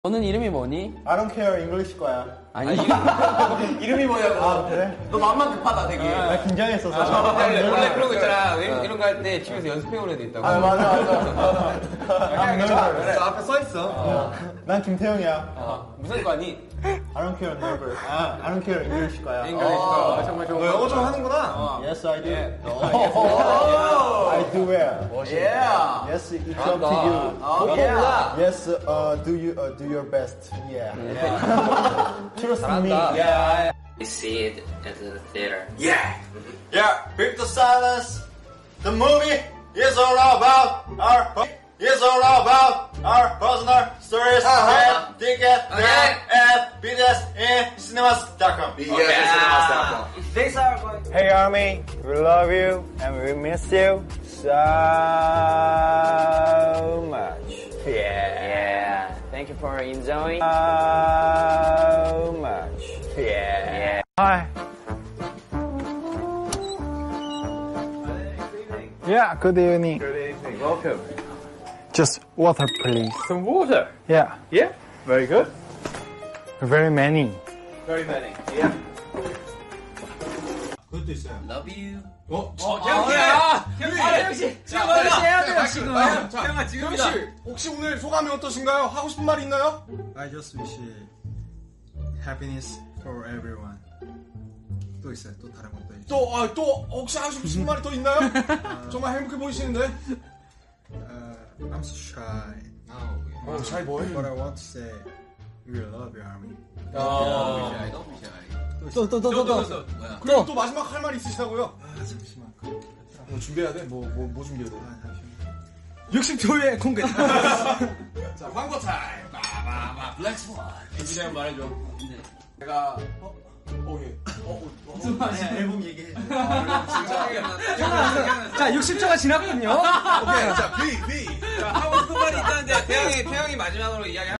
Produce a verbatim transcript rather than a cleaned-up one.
너는 이름이 뭐니? I don't care English 거야. 아니 이름이 뭐냐고. 아 그래? 너 맘만 급하다 되게. 나 긴장했었어. 아, 원래, 원래 그런 거 있잖아. 이런, 이런 거 할 때 집에서 연습해온 애도 있다고. 아 맞아 맞아. 그냥 아, 저, 그래. 저 앞에 써 있어. 어. 난 김태형이야. 어, 무슨 과니? I don't care never. 아, I don't care English 거야. 잉글리시 거. 정말 좋은 너 영어 좀 하는구나. Yes I do. 오. I do well. Yeah. Yes, it's up to you. Oh, yeah. Yes, uh, do you uh, do your best. Yeah. Trust me. Yeah. We see it at the theater. Yeah. Yeah. Break the silence. The movie is all about our. Is all about our personal stories. Uh-huh. And ticket Okay. at b d s in cinemas dot com. b d s in cinemas dot com. Thanks, everyone. Hey Army, we love you and we miss you so much. Yeah. Yeah. Thank you for enjoying. So much. Yeah. Hi. Yeah, good evening. Good evening. Welcome. Just water, please. Some water. Yeah, Yeah. Very good. very many. Very many. Yeah. 그것도 있어요. Love you. 어? 어, 태영 씨! 아, 태영 씨! 지금 빨리 해야 돼요, 지금. 태영아, 지금이다. 씨, 혹시 오늘 소감이 어떠신가요? 하고 싶은 말이 있나요? I just wish happiness for everyone. 또 있어요. 또 다른 것도 있어요. 또, 아, 또 혹시 하고 싶은 말이 더 있나요? 정말 행복해 보이시는데. Uh, I'm so shy. 어, 잘 뭐해? But I want to say we love you, Army. 또, 또, 또, 또, 또. 그리고 또 마지막 할 말 있으시다고요? 아 잠시만. 뭐 준비해야 돼? 뭐, 뭐, 뭐 준비해야 돼? 아 잠시만. 육십 초의 공개. 자, 광고 타임. 빠바바. 블랙스완. 준비되면 말해줘. 내가, 어? 어, 예. 어, 어, 어. 앨범 얘기해. 자, 육십 초가 지났군요. 오케이, 자, B, B. 자, 하고 싶은 말이 있다는데, 태영이, 태영이 마지막으로 이야기